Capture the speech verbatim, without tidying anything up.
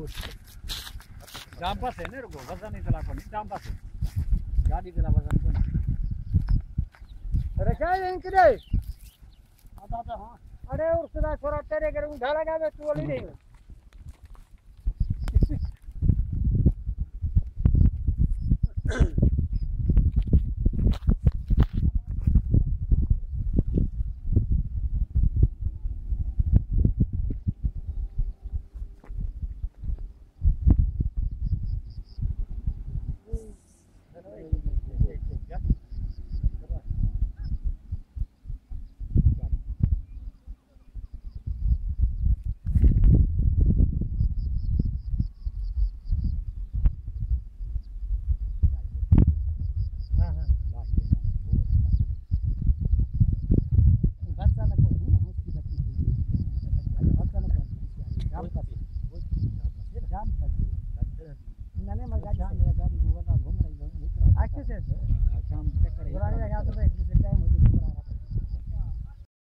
जाम पास है ने रुको वजन नहीं चला कोनी जाम पास गाड़ी चला वजन कोनी अरे क्या है इनके दे आता था हां अरे और सदा छोरा तेरे घर उठा लगा बे तू वाली नहीं जाम कर मैंने मजा जाम मेरा गाड़ी